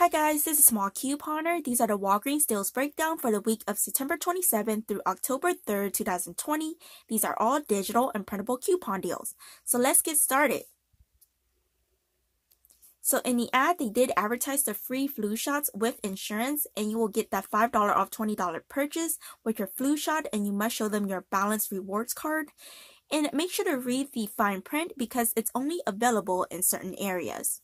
Hi guys, this is Small Couponer. These are the Walgreens deals breakdown for the week of September 27th through October 3rd, 2020. These are all digital and printable coupon deals. So let's get started. So in the ad, they did advertise the free flu shots with insurance, and you will get that $5 off $20 purchase with your flu shot, and you must show them your Balance Rewards card. And make sure to read the fine print because it's only available in certain areas.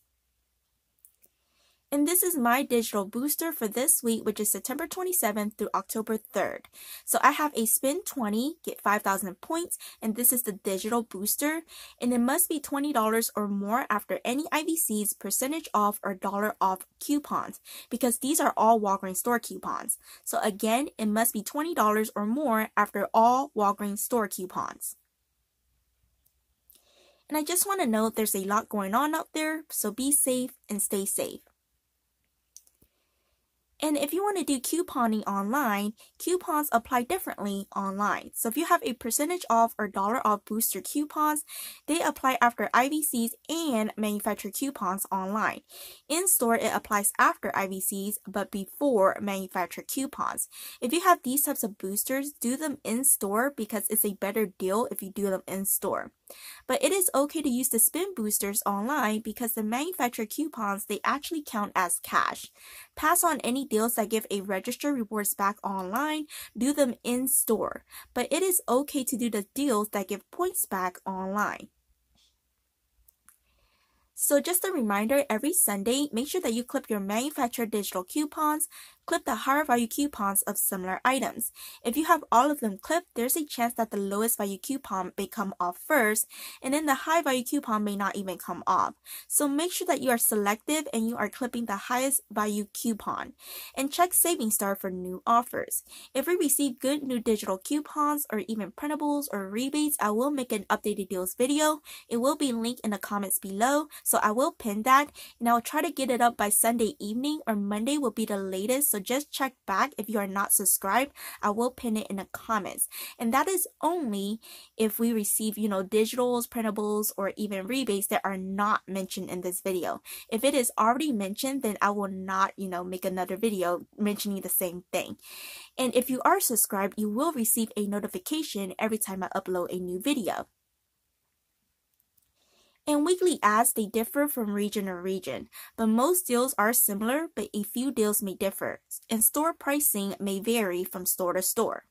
And this is my digital booster for this week, which is September 27th through October 3rd. So I have a spend 20, get 5,000 points, and this is the digital booster. And it must be $20 or more after any IVC's percentage off or dollar off coupons, because these are all Walgreens store coupons. So again, it must be $20 or more after all Walgreens store coupons. And I just want to note there's a lot going on out there, so be safe and stay safe. And if you want to do couponing online, coupons apply differently online. So if you have a percentage off or dollar off booster coupons, they apply after IVCs and manufacturer coupons online. In store, it applies after IVCs, but before manufacturer coupons. If you have these types of boosters, do them in store because it's a better deal if you do them in store. But it is okay to use the spin boosters online because the manufacturer coupons, they actually count as cash. Pass on any deals that give a register rewards back online, do them in store. But it is okay to do the deals that give points back online. So just a reminder, every Sunday, make sure that you clip your manufacturer digital coupons, clip the higher value coupons of similar items. If you have all of them clipped, there's a chance that the lowest value coupon may come off first, and then the high value coupon may not even come off. So make sure that you are selective and you are clipping the highest value coupon. And check Saving Star for new offers. If we receive good new digital coupons or even printables or rebates, I will make an updated deals video. It will be linked in the comments below, so I will pin that, and I'll try to get it up by Sunday evening, or Monday will be the latest. So just check back. If you are not subscribed, I will pin it in the comments. And that is only if we receive, digitals, printables, or even rebates that are not mentioned in this video. If it is already mentioned, then I will not, make another video mentioning the same thing. And if you are subscribed, you will receive a notification every time I upload a new video. And weekly ads, they differ from region to region, but most deals are similar, but a few deals may differ, and store pricing may vary from store to store.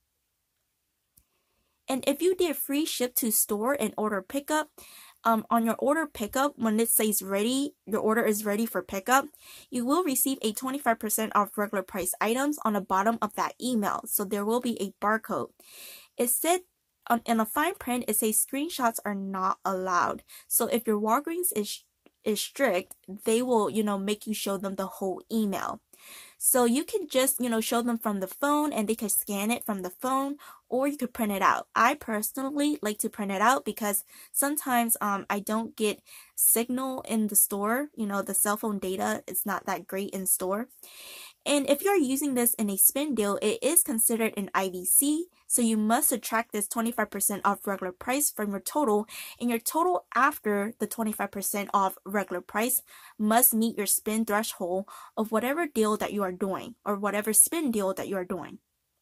And if you did free ship to store and order pickup, on your order pickup, when it says ready, your order is ready for pickup, you will receive a 25% off regular price items on the bottom of that email. So there will be a barcode. It said in a fine print, it says screenshots are not allowed. So if your Walgreens is strict, they will, make you show them the whole email. So you can just, show them from the phone and they can scan it from the phone, or you could print it out. I personally like to print it out because sometimes I don't get signal in the store. The cell phone data is not that great in store. And if you're using this in a spin deal, it is considered an IVC, so you must subtract this 25% off regular price from your total, and your total after the 25% off regular price must meet your spin threshold of whatever deal that you are doing, or whatever spin deal that you are doing.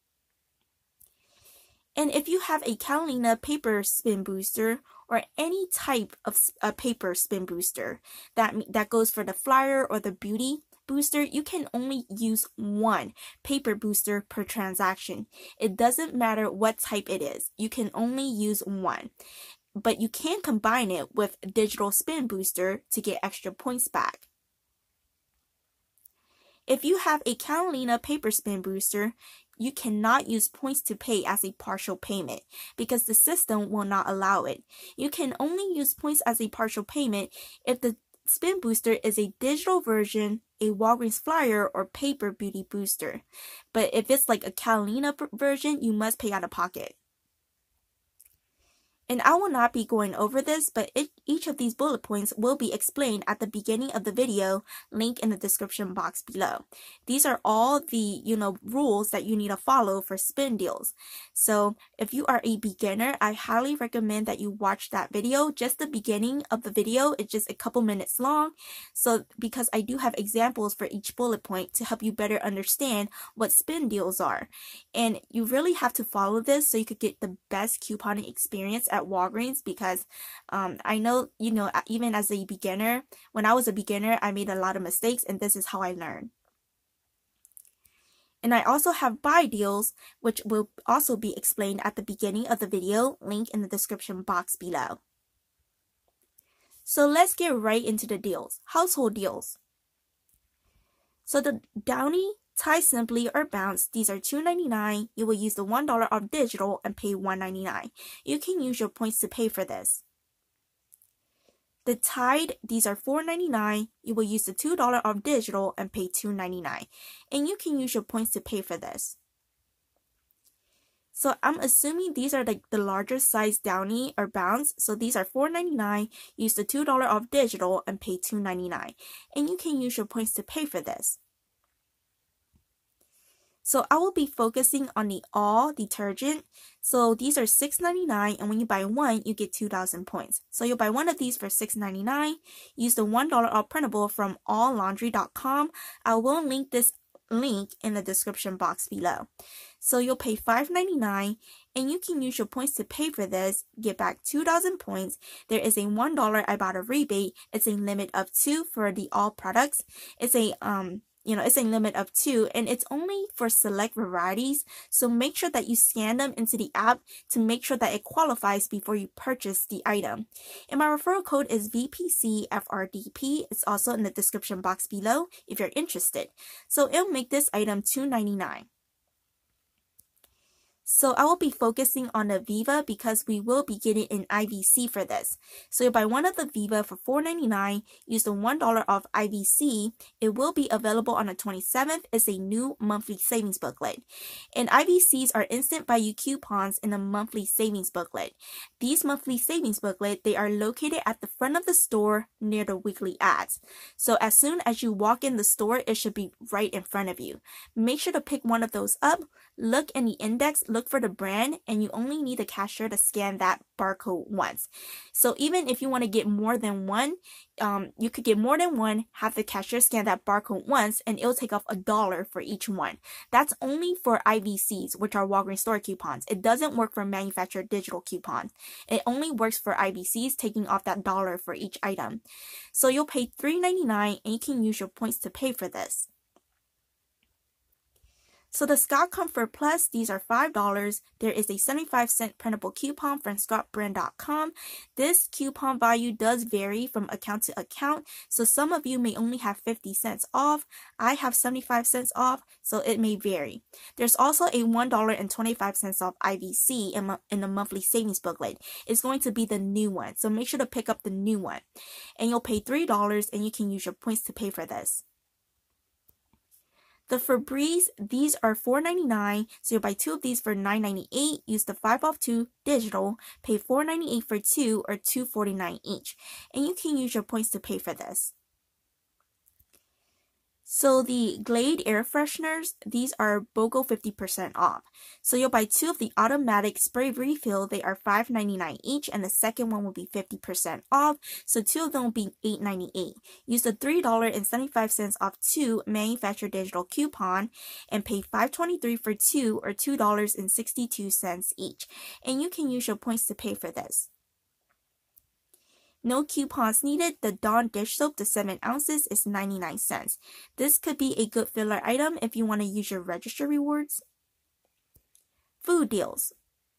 And if you have a Catalina paper spin booster or any type of paper spin booster that goes for the flyer or the beauty booster, you can only use one paper booster per transaction. It doesn't matter what type it is. You can only use one. But you can combine it with digital spin booster to get extra points back. If you have a Catalina paper spin booster, you cannot use points to pay as a partial payment because the system will not allow it. You can only use points as a partial payment if the spin booster is a digital version, a Walgreens flyer, or paper beauty booster. But if it's like a Catalina version, you must pay out of pocket. And I will not be going over this, but each of these bullet points will be explained at the beginning of the video, link in the description box below. These are all the, rules that you need to follow for spin deals. So if you are a beginner, I highly recommend that you watch that video. Just the beginning of the video, it's just a couple minutes long. So because I do have examples for each bullet point to help you better understand what spin deals are. And you really have to follow this so you could get the best couponing experience at Walgreens, because I know, even as a beginner, when I was a beginner, I made a lot of mistakes, and this is how I learned. And I also have buy deals, which will also be explained at the beginning of the video, link in the description box below. So let's get right into the deals. Household deals. So the Downy, Tie Simply, or Bounce, these are $2.99. You will use the $1 off digital and pay $1.99. You can use your points to pay for this. The Tide, these are $4.99. You will use the $2 off digital and pay $2.99. And you can use your points to pay for this. So I'm assuming these are like the larger size Downy or Bounce. So these are $4.99. Use the $2 off digital and pay $2.99. And you can use your points to pay for this. So I will be focusing on the All detergent. So these are $6.99, and when you buy one, you get 2,000 points. So you'll buy one of these for $6.99. Use the $1 off printable from alllaundry.com. I will link this link in the description box below. So you'll pay $5.99, and you can use your points to pay for this, get back 2,000 points. There is a $1 Ibotta rebate. It's a limit of 2 for the all products. It's a it's a limit of 2, and it's only for select varieties. So make sure that you scan them into the app to make sure that it qualifies before you purchase the item. And my referral code is vpcfrdp. It's also in the description box below if you're interested. So it'll make this item $2.99. So I will be focusing on the Viva because we will be getting an IVC for this. So you buy one of the Viva for $4.99, use the $1 off IVC. It will be available on the 27th. It's a new monthly savings booklet. And IVCs are instant value coupons in a monthly savings booklet. These monthly savings booklet, they are located at the front of the store near the weekly ads. So as soon as you walk in the store, it should be right in front of you. Make sure to pick one of those up, look in the index, look for the brand, and you only need the cashier to scan that barcode once. So even if you want to get more than one, you could get more than one, have the cashier scan that barcode once, and it'll take off $1 for each one. That's only for IVCs, which are Walgreens store coupons. It doesn't work for manufactured digital coupons. It only works for IVCs, taking off that $1 for each item. So you'll pay $3.99, and you can use your points to pay for this. So the Scott Comfort Plus, these are $5. There is a 75-cent printable coupon from scottbrand.com. This coupon value does vary from account to account. So some of you may only have 50 cents off. I have 75 cents off, so it may vary. There's also a $1.25 off IVC in the monthly savings booklet. It's going to be the new one, so make sure to pick up the new one. And you'll pay $3, and you can use your points to pay for this. The Febreze, these are $4.99, so you'll buy 2 of these for $9.98. Use the 5 off 2 digital, pay $4.98 for 2 or $2.49 each, and you can use your points to pay for this. So the Glade air fresheners, these are BOGO 50% off. So you'll buy 2 of the automatic spray refill. They are $5.99 each, and the second one will be 50% off. So 2 of them will be $8.98. Use the $3.75 off 2 manufactured digital coupon and pay $5.23 for 2 or $2.62 each. And you can use your points to pay for this. No coupons needed. The Dawn dish soap, the 7 ounces, is 99 cents. This could be a good filler item if you want to use your register rewards. Food deals.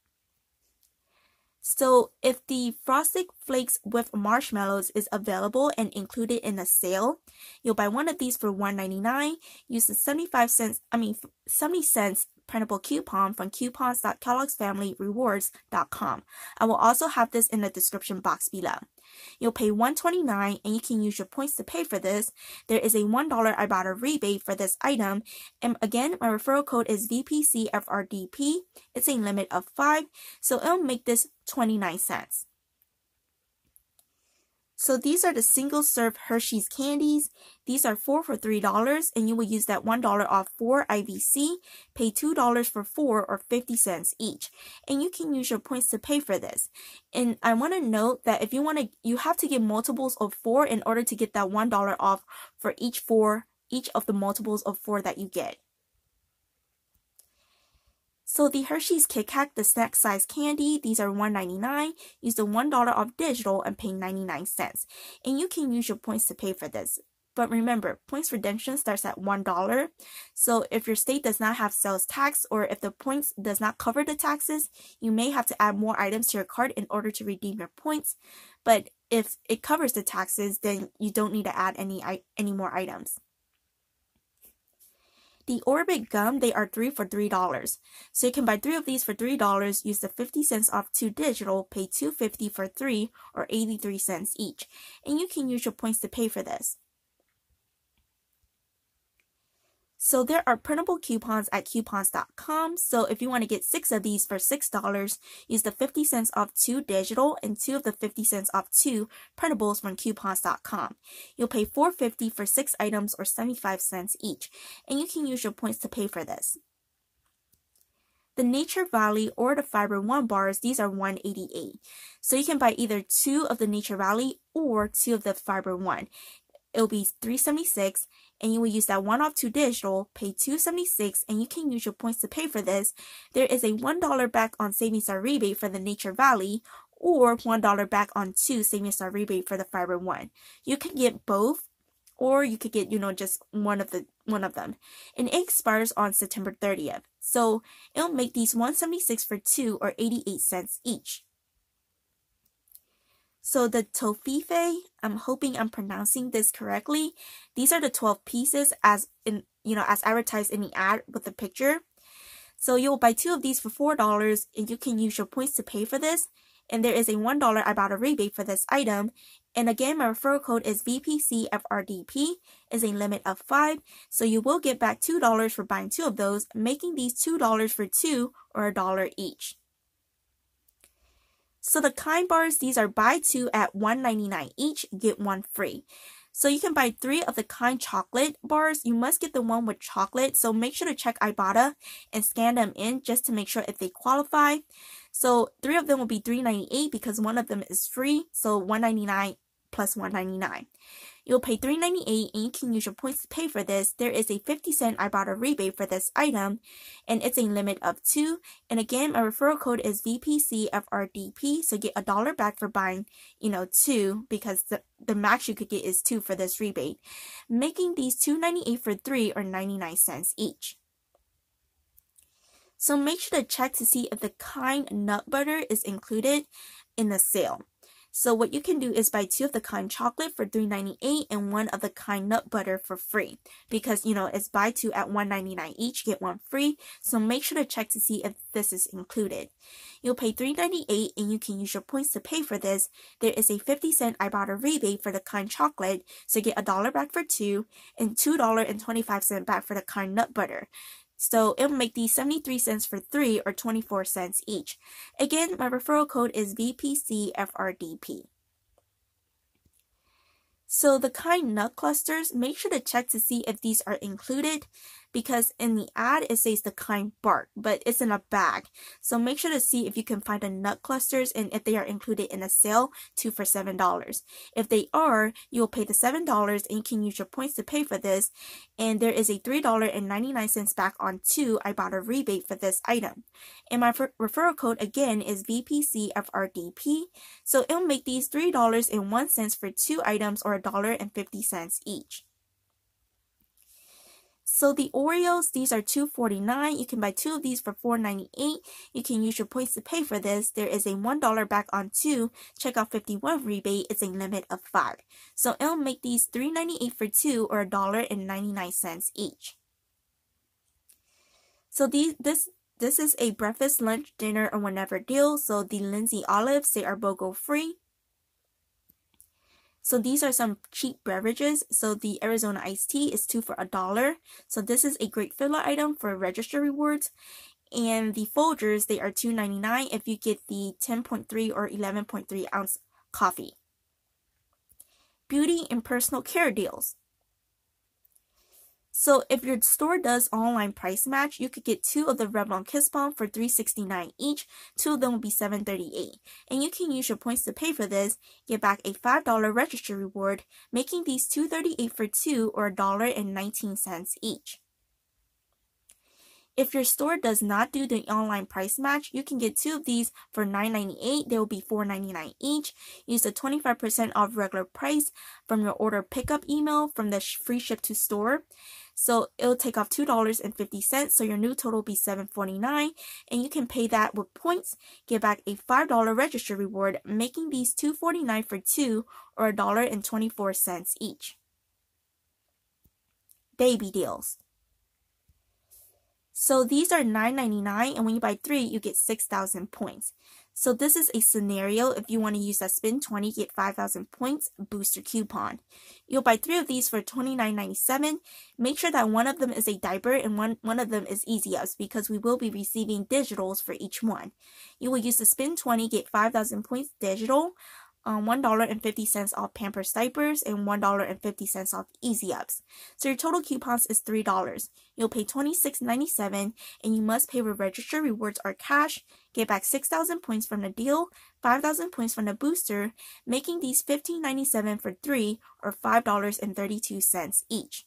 So if the Frosted Flakes with marshmallows is available and included in a sale, you'll buy one of these for $1.99. Use the 70 cents printable coupon from coupons.kellogg'sfamilyrewards.com. I will also have this in the description box below. You'll pay $129 and you can use your points to pay for this. There is a $1 Ibotta rebate for this item. And again, my referral code is vpcfrdp. It's a limit of 5, so it'll make this 29 cents. So these are the single-serve Hershey's candies. These are 4 for $3, and you will use that $1 off 4 IVC, pay $2 for 4 or 50 cents each. And you can use your points to pay for this. And I want to note that if you have to get multiples of 4 in order to get that $1 off for each of the multiples of 4 that you get. So the Hershey's Kit Kat, the snack size candy, these are $1.99. Use the $1 off digital and pay 99 cents. And you can use your points to pay for this. But remember, points redemption starts at $1. So if your state does not have sales tax or if the points does not cover the taxes, you may have to add more items to your cart in order to redeem your points. But if it covers the taxes, then you don't need to add any more items. The Orbit gum, they are 3 for $3. So you can buy 3 of these for $3, use the 50 cents off 2 digital, pay $2.50 for 3 or 83 cents each. And you can use your points to pay for this. So there are printable coupons at coupons.com. So if you want to get 6 of these for $6, use the 50 cents off 2 digital and 2 of the 50 cents off 2 printables from coupons.com. You'll pay $4.50 for 6 items or 75 cents each. And you can use your points to pay for this. The Nature Valley or the Fiber One bars, these are $1.88. So you can buy either 2 of the Nature Valley or 2 of the Fiber One. It'll be $3.76, and you will use that 1 off 2 digital, pay $2.76, and you can use your points to pay for this. There is a $1 back on Savings Star rebate for the Nature Valley, or $1 back on 2 Savings Star rebate for the Fiber One. You can get both, or you could get, just one of them. And it expires on September 30th. So it'll make these $1.76 for 2 or 88 cents each. So the Tofife, I'm hoping I'm pronouncing this correctly. These are the 12 pieces as advertised in the ad with the picture. So you'll buy 2 of these for $4 and you can use your points to pay for this. And there is a $1 Ibotta rebate for this item. And again, my referral code is vpcfrdp, is a limit of 5. So you will get back $2 for buying 2 of those, making these $2 for 2 or $1 each. So the Kind bars, these are buy 2 at $1.99 each, get 1 free. So you can buy 3 of the Kind chocolate bars. You must get the one with chocolate. So make sure to check Ibotta and scan them in just to make sure if they qualify. So 3 of them will be $3.98 because 1 of them is free. So $1.99 plus $1.99. You'll pay $3.98 and you can use your points to pay for this. There is a 50-cent Ibotta rebate for this item and it's a limit of 2. And again, my referral code is vpcfrdp, so get $1 back for buying, 2 because the max you could get is 2 for this rebate, making these $2.98 for 3 or 99 cents each. So make sure to check to see if the Kind nut butter is included in the sale. So what you can do is buy 2 of the Kind chocolate for $3.98 and 1 of the Kind nut butter for free. Because, it's buy 2 at $1.99 each, get 1 free. So make sure to check to see if this is included. You'll pay $3.98 and you can use your points to pay for this. There is a 50-cent Ibotta rebate for the Kind chocolate. So get $1 back for 2 and $2.25 back for the Kind nut butter. So it'll make these 73 cents for 3 or 24 cents each. Again, my referral code is vpcfrdp. So the Kind nut clusters, make sure to check to see if these are included because in the ad it says the Kind bark, but it's in a bag. So make sure to see if you can find the nut clusters and if they are included in a sale, 2 for $7. If they are, you will pay the $7 and you can use your points to pay for this. And there is a $3.99 back on 2 Ibotta rebate for this item. And my referral code again is vpcfrdp. So it'll make these $3.01 for 2 items or $1.50 each. So the Oreos, these are $2.49. You can buy 2 of these for $4.98. You can use your points to pay for this. There is a $1 back on 2 checkout 51 rebate. It's a limit of 5. So it'll make these $3.98 for 2 or $1.99 each. So this is a breakfast, lunch, dinner, or whenever deal. So the Lindsay olives, they are BOGO free. So these are some cheap beverages. So the Arizona iced tea is 2 for $1. So this is a great filler item for register rewards. And the Folgers, they are $2.99 if you get the 10.3 or 11.3 ounce coffee. Beauty and personal care deals. So if your store does online price match, you could get 2 of the Revlon Kiss Balm for $3.69 each. 2 of them will be $7.38. And you can use your points to pay for this, get back a $5 register reward, making these $2.38 for 2 or $1.19 each. If your store does not do the online price match, you can get 2 of these for $9.98. They will be $4.99 each. Use the 25% off regular price from your order pickup email from the free ship to store. So it'll take off $2.50, so your new total will be $7.49, and you can pay that with points, get back a $5 register reward, making these $2.49 for 2 or $1.24 each. Baby deals. So these are $9.99, and when you buy 3, you get 6,000 points. So this is a scenario if you want to use that spend 20, get 5,000 points booster coupon. You'll buy 3 of these for $29.97. Make sure that one of them is a diaper and one of them is Easy Ups, because we will be receiving digitals for each one. You will use the spend 20, get 5,000 points digital, $1.50 off Pampers diapers, and $1.50 off Easy Ups. So your total coupons is $3. You'll pay $26.97, and you must pay with register rewards or cash. Get back 6,000 points from the deal, 5,000 points from the booster, making these $15.97 for 3 or $5.32 each.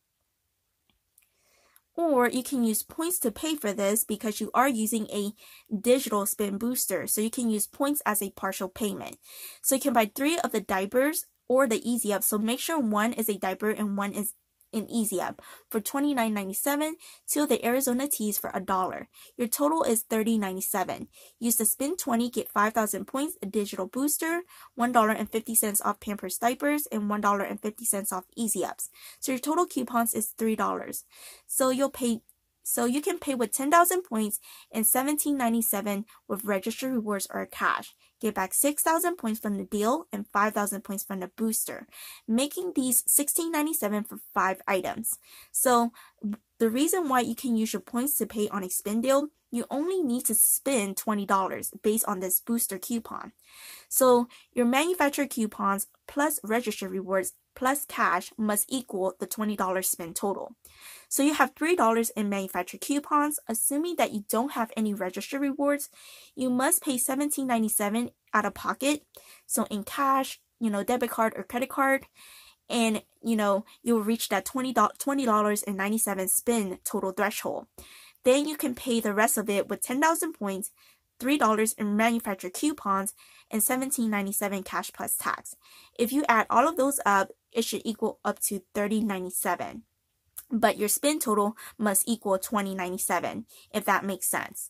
Or you can use points to pay for this because you are using a digital spin booster. So you can use points as a partial payment. So you can buy 3 of the diapers or the Easy Up. So make sure one is a diaper and one is an Easy Up for $29.97. 2 of the Arizona teas for $1. Your total is $30.97. Use the spin 20, get 5,000 points, a digital booster, $1.50 off Pampers diapers, and $1.50 off Easy Ups. So your total coupons is $3. So you can pay with 10,000 points and $17.97 with register rewards or cash. Get back 6,000 points from the deal and 5,000 points from the booster, making these $16.97 for 5 items. So the reason why you can use your points to pay on a spin deal, you only need to spend $20 based on this booster coupon. So your manufacturer coupons plus register rewards plus cash must equal the $20 spend total. So you have $3 in manufacturer coupons. Assuming that you don't have any register rewards, you must pay $17.97 out of pocket. So in cash, debit card or credit card, and you'll reach that $20.97 spend total threshold. Then you can pay the rest of it with 10,000 points, $3 in manufacturer coupons, and $17.97 cash plus tax. If you add all of those up, it should equal up to $30.97. But your spend total must equal $20.97, if that makes sense.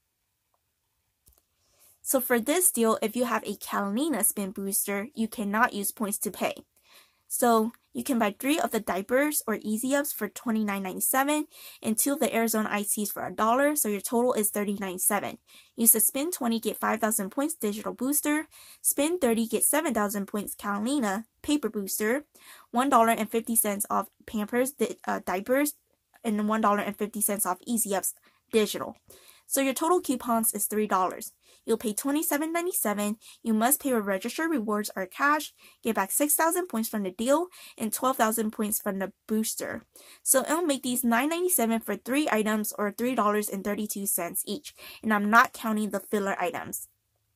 So for this deal, if you have a Catalina spin booster, you cannot use points to pay. So you can buy 3 of the diapers or Easy Ups for $29.97 and 2 of the Arizona iced teas for $1. So your total is $30.97. Use the spin 20, get 5,000 points digital booster. Spin 30, get 7,000 points Catalina paper booster. $1.50 off Pampers diapers, and $1.50 off Easy Ups digital. So your total coupons is $3. You'll pay $27.97. You must pay with register rewards or cash. Get back 6,000 points from the deal and 12,000 points from the booster. So it'll make these $9.97 for 3 items or $3.32 each. And I'm not counting the filler items.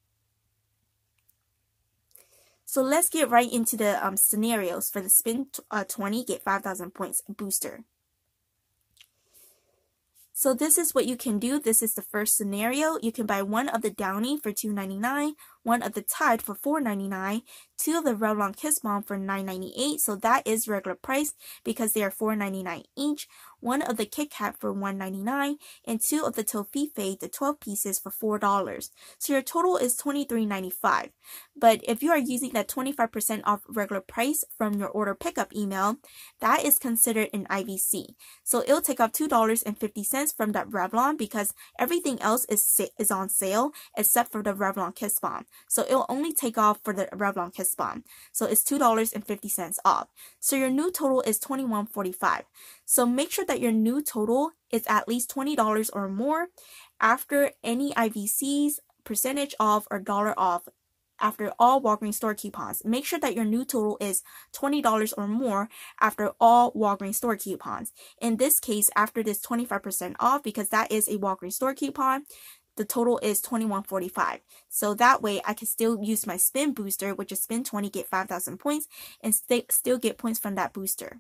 So let's get right into the scenarios for the spin 20, get 5,000 points booster. So this is what you can do. This is the first scenario. You can buy 1 of the Downy for $2.99, 1 of the Tide for $4.99, 2 of the Revlon Kiss Balm for $9.98. So that is regular price because they are $4.99 each. 1 of the Kit Kat for $1.99, and 2 of the Tofife, the 12 pieces for $4. So your total is $23.95. But if you are using that 25% off regular price from your order pickup email, that is considered an IVC. So it'll take off $2.50 from that Revlon because everything else is on sale except for the Revlon Kiss Balm. So it'll only take off for the Revlon Kiss Bomb. So it's $2.50 off. So your new total is $21.45. So make sure that your new total is at least $20 or more after any IVCs, percentage off, or dollar off after all Walgreens store coupons. Make sure that your new total is $20 or more after all Walgreens store coupons. In this case, after this 25% off, because that is a Walgreens store coupon, the total is $21.45. So that way I can still use my spin booster, which is spin 20, get 5,000 points, and still get points from that booster.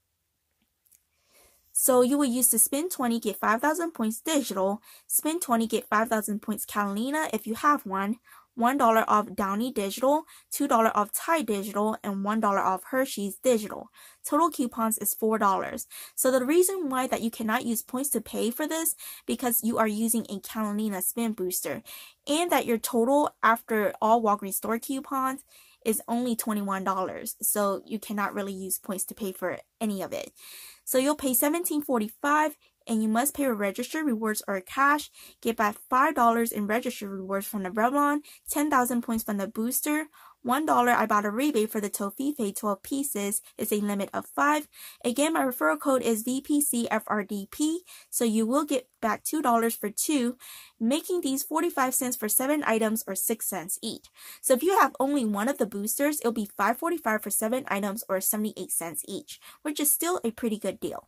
So you will use the spin 20, get 5,000 points digital, spin 20, get 5,000 points Catalina if you have one, $1 off Downy digital, $2 off Tide digital, and $1 off Hershey's digital. Total coupons is $4. So the reason why that you cannot use points to pay for this, because you are using a Catalina spin booster, and that your total after all Walgreens store coupons is only $21. So you cannot really use points to pay for any of it. So you'll pay $17.45, and you must pay with registered rewards or cash. Get back $5 in registered rewards from the Revlon, 10,000 points from the booster, $1 Ibotta rebate for the Tofife 12 pieces is a limit of 5. Again, my referral code is vpcfrdp, so you will get back $2 for 2, making these 45 cents for 7 items or 6 cents each. So if you have only one of the boosters, it'll be $5.45 for 7 items or 78 cents each, which is still a pretty good deal.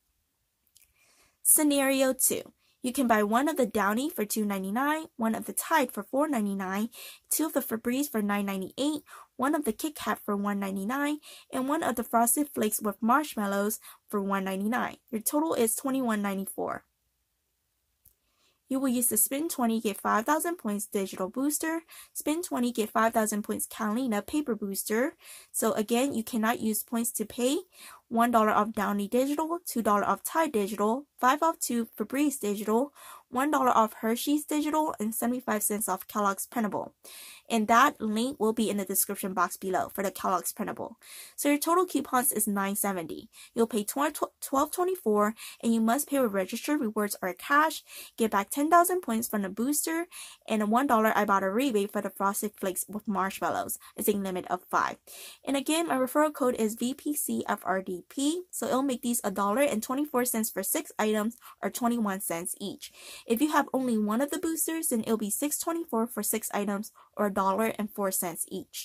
Scenario 2. You can buy one of the Downy for $2.99, one of the Tide for $4.99, 2 of the Febreze for $9.98, one of the Kit Kat for $1.99, and one of the Frosted Flakes with marshmallows for $1.99. Your total is $21.94. You will use the spin 20, get 5,000 points digital booster, spin 20, get 5,000 points Catalina paper booster. So again, you cannot use points to pay. $1 off Downy digital, $2 off Tide digital, 5 off 2 Febreze digital, $1 off Hershey's digital, and 75 cents off Kellogg's Printable. And that link will be in the description box below for the Kellogg's Printable. So your total coupons is $9.70. You'll pay $12.24, and you must pay with registered rewards or cash. Get back 10,000 points from the booster, and a $1 Ibotta rebate for the Frosted Flakes with marshmallows. It's a limit of 5. And again, my referral code is vpcfrdp, so it'll make these $1.24 for 6 items or 21 cents each. If you have only one of the boosters, then it'll be $6.24 for 6 items or $1.04 each.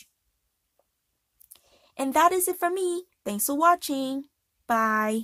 And that is it for me. Thanks for watching. Bye.